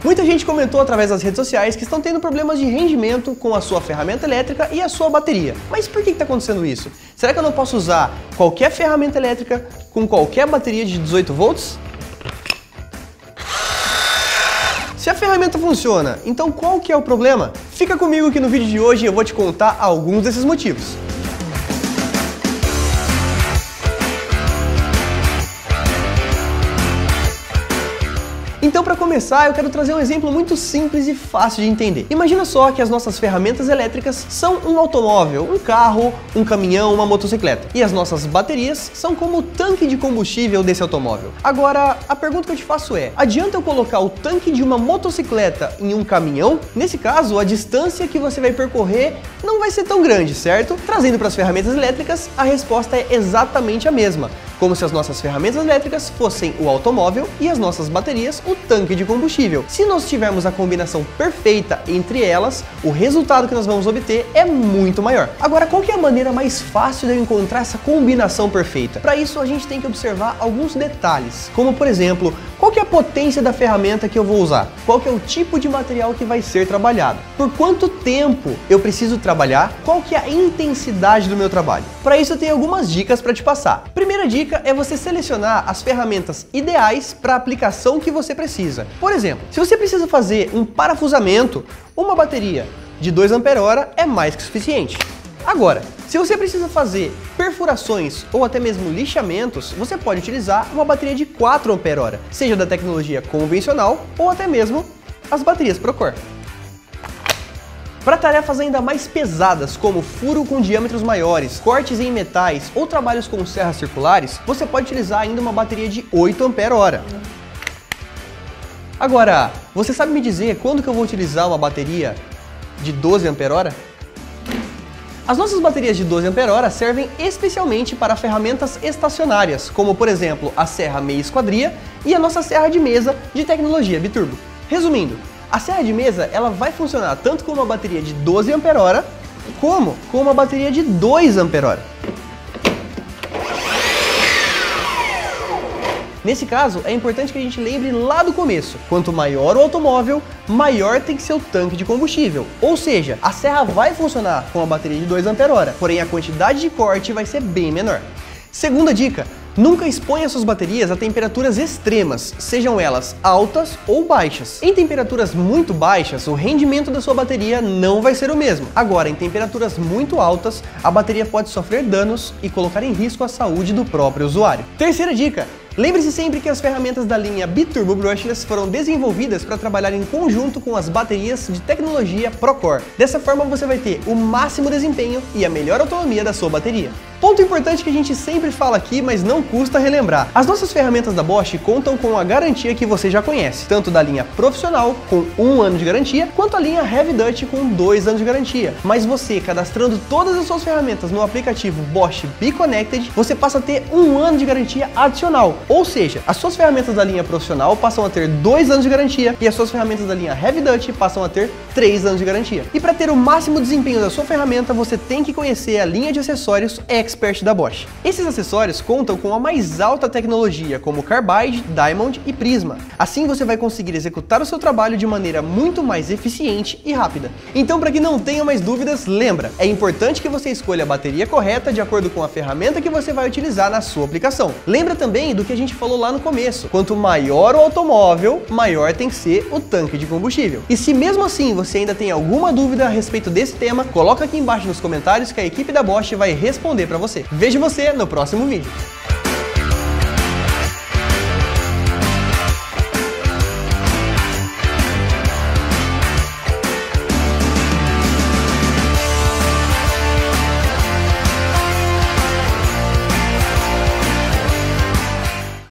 Muita gente comentou através das redes sociais que estão tendo problemas de rendimento com a sua ferramenta elétrica e a sua bateria. Mas por que está acontecendo isso? Será que eu não posso usar qualquer ferramenta elétrica com qualquer bateria de 18 volts? Se a ferramenta funciona, então qual que é o problema? Fica comigo que no vídeo de hoje eu vou te contar alguns desses motivos. Então, para começar, eu quero trazer um exemplo muito simples e fácil de entender. Imagina só que as nossas ferramentas elétricas são um automóvel, um carro, um caminhão, uma motocicleta. E as nossas baterias são como o tanque de combustível desse automóvel. Agora, a pergunta que eu te faço é: adianta eu colocar o tanque de uma motocicleta em um caminhão? Nesse caso, a distância que você vai percorrer não vai ser tão grande, certo? Trazendo para as ferramentas elétricas, a resposta é exatamente a mesma. Como se as nossas ferramentas elétricas fossem o automóvel e as nossas baterias o tanque de combustível. Se nós tivermos a combinação perfeita entre elas, o resultado que nós vamos obter é muito maior. Agora, qual que é a maneira mais fácil de eu encontrar essa combinação perfeita? Para isso, a gente tem que observar alguns detalhes, como por exemplo, qual que é a potência da ferramenta que eu vou usar? Qual que é o tipo de material que vai ser trabalhado? Por quanto tempo eu preciso trabalhar? Qual que é a intensidade do meu trabalho? Para isso eu tenho algumas dicas para te passar. Primeira dica é você selecionar as ferramentas ideais para a aplicação que você precisa. Por exemplo, se você precisa fazer um parafusamento, uma bateria de 2 Ah é mais que suficiente. Agora, se você precisa fazer perfurações ou até mesmo lixamentos, você pode utilizar uma bateria de 4 Ah, seja da tecnologia convencional ou até mesmo as baterias Procore. Para tarefas ainda mais pesadas, como furo com diâmetros maiores, cortes em metais ou trabalhos com serras circulares, você pode utilizar ainda uma bateria de 8 Ah. Agora, você sabe me dizer quando que eu vou utilizar uma bateria de 12 Ah? As nossas baterias de 12 Ah servem especialmente para ferramentas estacionárias, como por exemplo a serra meia esquadria e a nossa serra de mesa de tecnologia biturbo. Resumindo, a serra de mesa ela vai funcionar tanto com uma bateria de 12 Ah como com uma bateria de 2 Ah. Nesse caso, é importante que a gente lembre lá do começo, quanto maior o automóvel, maior tem que ser o tanque de combustível. Ou seja, a serra vai funcionar com a bateria de 2 Ah, porém a quantidade de corte vai ser bem menor. Segunda dica: nunca exponha suas baterias a temperaturas extremas, sejam elas altas ou baixas. Em temperaturas muito baixas, o rendimento da sua bateria não vai ser o mesmo. Agora, em temperaturas muito altas, a bateria pode sofrer danos e colocar em risco a saúde do próprio usuário. Terceira dica: lembre-se sempre que as ferramentas da linha Biturbo Brushless foram desenvolvidas para trabalhar em conjunto com as baterias de tecnologia Procore. Dessa forma você vai ter o máximo desempenho e a melhor autonomia da sua bateria. Ponto importante que a gente sempre fala aqui, mas não custa relembrar. As nossas ferramentas da Bosch contam com a garantia que você já conhece, tanto da linha profissional, com 1 ano de garantia, quanto a linha Heavy Duty com 2 anos de garantia. Mas você, cadastrando todas as suas ferramentas no aplicativo Bosch Be Connected, você passa a ter 1 ano de garantia adicional. Ou seja, as suas ferramentas da linha profissional passam a ter 2 anos de garantia e as suas ferramentas da linha Heavy Duty passam a ter 3 anos de garantia. E para ter o máximo desempenho da sua ferramenta, você tem que conhecer a linha de acessórios Expert da Bosch. Esses acessórios contam com a mais alta tecnologia, como Carbide, Diamond e Prisma. Assim você vai conseguir executar o seu trabalho de maneira muito mais eficiente e rápida. Então, para que não tenha mais dúvidas, lembra, é importante que você escolha a bateria correta de acordo com a ferramenta que você vai utilizar na sua aplicação. Lembra também do que a gente falou lá no começo: quanto maior o automóvel, maior tem que ser o tanque de combustível. E se mesmo assim você ainda tem alguma dúvida a respeito desse tema, coloca aqui embaixo nos comentários que a equipe da Bosch vai responder para você. Vejo você no próximo vídeo.